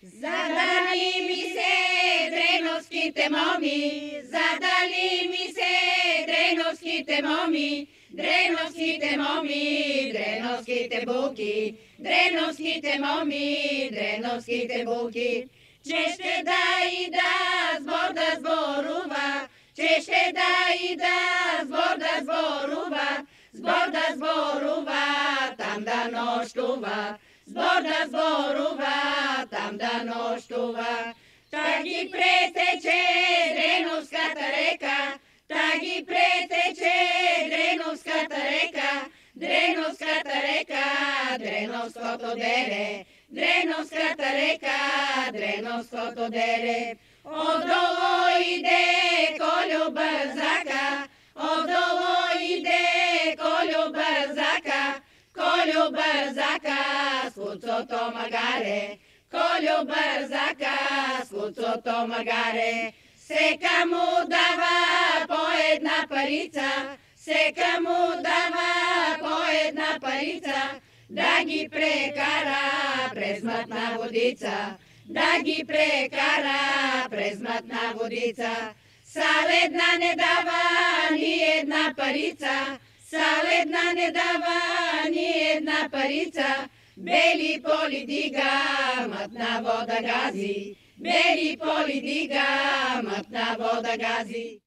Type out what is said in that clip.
Задали ми се дреновските моми, задали ми се дреновските моми, дреновските моми, дреновските булки, дреновските моми, дреновските булки. Че ще да и да сбор да зборува, че ще да и да сбор да зборува, сбор да зборува, там да нощува, сбор да зборува, там да нощува. Та ги претече Дреновската река, та ги претече Дреновската река, Дреновската река, Дреновското дере, Дреновската река, Дреновското дере. Отдолу иде Колю Бързака, отдолу иде Колю Бързака, Колю Бързака с куцото магаре, Колю Бързака с куцото магаре. Сека му дава по една парица, сека му дава по една парица, да ги прекара през мътна водица, да ги прекара през мътна водица. Сал една не дава ни една парица, сал една не дава ни една парица, бели поли дига, мътна вода гази, бели поли дига, мътна вода гази.